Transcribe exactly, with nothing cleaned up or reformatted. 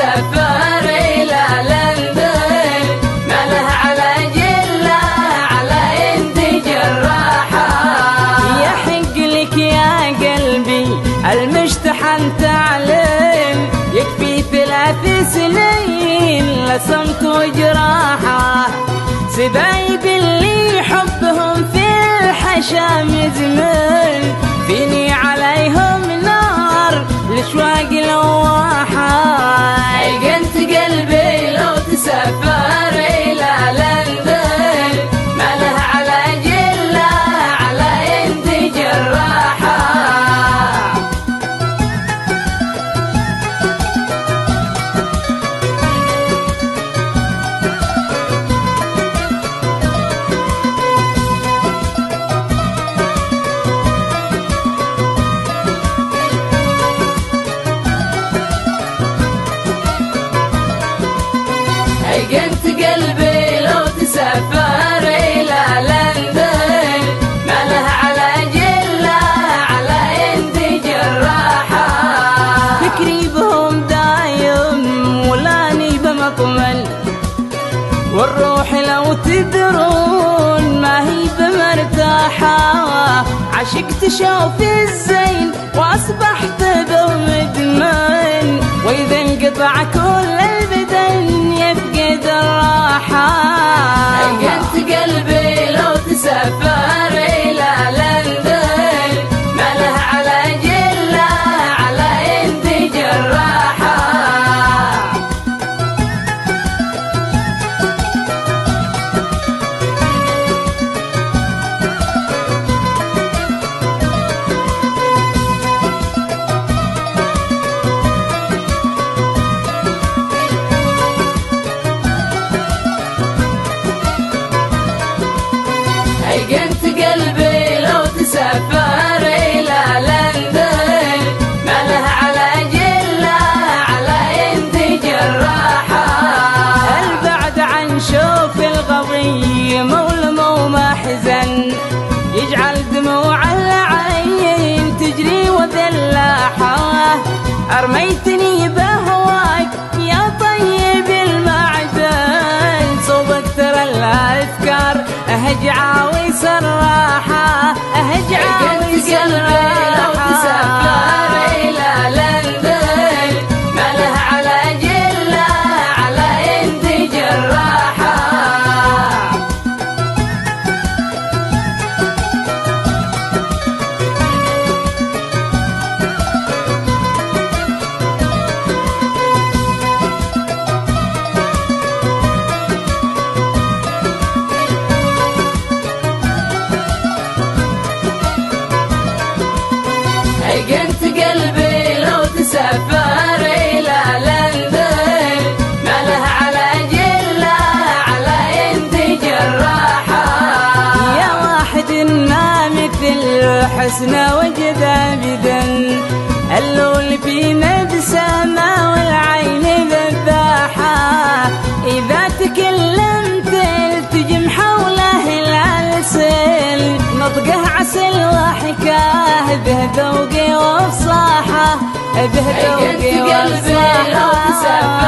تسافر إلى لندن، ما له علاج إلا على يد جراحة. يحق لك يا قلبي المشتحن تعلم، يكفي ثلاث سنين لصمت وجراحة. سبايب اللي حبهم في الحشا مزمن، فيني عليهم نار الاشواق لواحة. أيقنت قلبي لو تسافر إلى لندن، ما له علاج إلا على يد جراحة. أيقنت قلبي لو تسافر إلى لندن، ما له علاج إلا على يد جراحة. فكري بهم دايم ولاني بمطمن، والروح لو تدرون ما هي بمرتاحة. عشقت شوف الزين وأصبحت بمدمن، وإذا انقطع كل البدن يفقد الراحة. أيقنت قلبي لو تسافر إلى لندن، ما له علاج إلا على يد جراحة. أيقنت قلبي لو تسافر إلى لندن، ما له علاج إلا على يد جراحة. البعد عن شوف القضية مولم ومحزن، يجعل دموع العين تجري وذلاحة. أرميتني بهواك يا طيب المعدن، صوبك ترى الأفكار أهجع ويسراحة، أهجع ويسراحة. لو تسافر إلى لندن، ما له علاج إلا على يد جراحة. أيقنت قلبي لو تسافر إلى لندن، ما له علاج إلا على يد جراحة. يا واحد ما مثل حسنه وجد أبدا، اللول في نبسمه والعين ذباحة. إذا تكلمت التجم حوله الألسن، نطقه عسل وحكاه به ذوقي وفصاحة، به ذوقي وفصاحة.